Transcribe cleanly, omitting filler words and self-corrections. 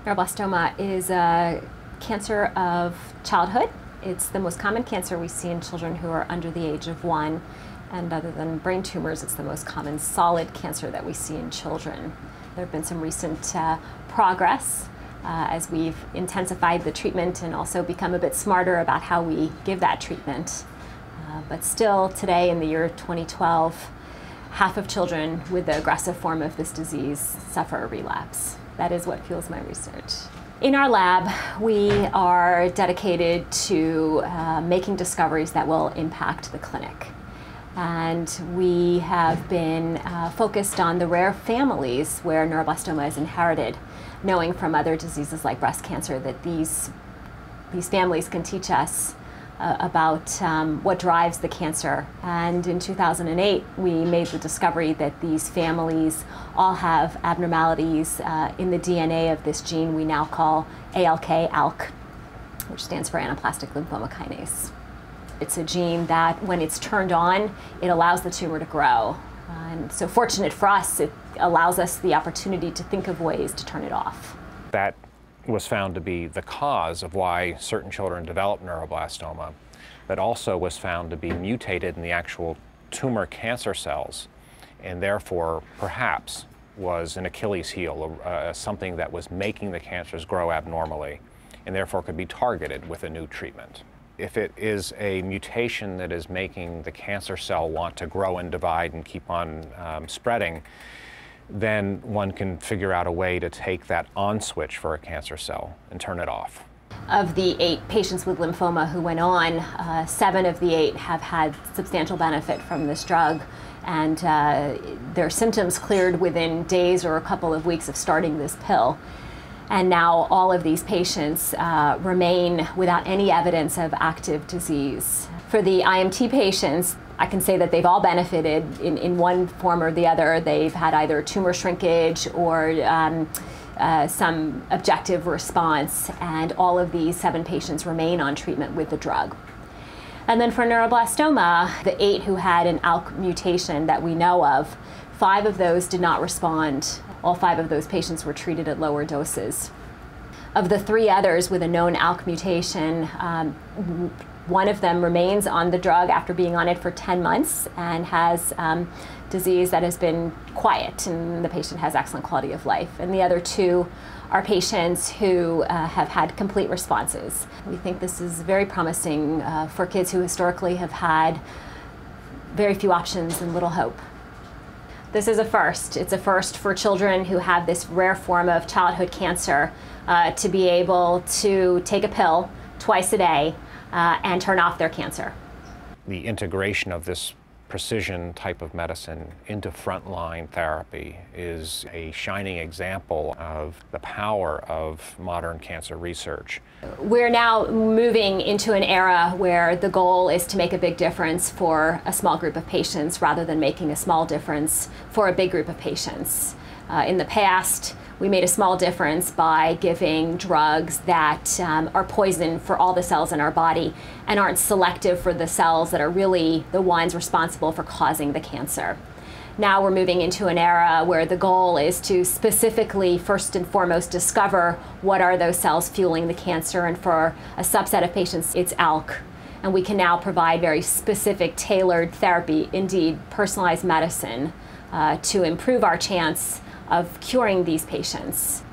Neuroblastoma is a cancer of childhood. It's the most common cancer we see in children who are under the age of 1. And other than brain tumors, it's the most common solid cancer that we see in children. There have been some recent progress as we've intensified the treatment and also become a bit smarter about how we give that treatment. But still today, in the year 2012, half of children with the aggressive form of this disease suffer a relapse. That is what fuels my research. In our lab, we are dedicated to making discoveries that will impact the clinic. And we have been focused on the rare families where neuroblastoma is inherited, knowing from other diseases like breast cancer that these families can teach us about what drives the cancer. And in 2008, we made the discovery that these families all have abnormalities in the DNA of this gene we now call ALK, which stands for anaplastic lymphoma kinase. It's a gene that, when it's turned on, it allows the tumor to grow. And so fortunate for us, it allows us the opportunity to think of ways to turn it off. That was found to be the cause of why certain children develop neuroblastoma, but also was found to be mutated in the actual tumor cancer cells, and therefore perhaps was an Achilles heel, something that was making the cancers grow abnormally, and therefore could be targeted with a new treatment. If it is a mutation that is making the cancer cell want to grow and divide and keep on spreading, then one can figure out a way to take that on switch for a cancer cell and turn it off. Of the 8 patients with lymphoma who went on, 7 of the 8 have had substantial benefit from this drug, and their symptoms cleared within days or a couple of weeks of starting this pill. And now all of these patients remain without any evidence of active disease. For the IMT patients, I can say that they've all benefited in one form or the other. They've had either tumor shrinkage or some objective response, and all of these 7 patients remain on treatment with the drug. And then for neuroblastoma, the 8 who had an ALK mutation that we know of, 5 of those did not respond. All 5 of those patients were treated at lower doses. Of the 3 others with a known ALK mutation, one of them remains on the drug after being on it for 10 months and has disease that has been quiet, and the patient has excellent quality of life. And the other 2 are patients who have had complete responses. We think this is very promising for kids who historically have had very few options and little hope. This is a first. It's a first for children who have this rare form of childhood cancer to be able to take a pill twice a day and turn off their cancer. The integration of this precision type of medicine into frontline therapy is a shining example of the power of modern cancer research. We're now moving into an era where the goal is to make a big difference for a small group of patients rather than making a small difference for a big group of patients. In the past, we made a small difference by giving drugs that are poison for all the cells in our body and aren't selective for the cells that are really the ones responsible for causing the cancer. Now we're moving into an era where the goal is to specifically, first and foremost, discover what are those cells fueling the cancer, and for a subset of patients, it's ALK. And we can now provide very specific, tailored therapy, indeed personalized medicine, to improve our chance of curing these patients.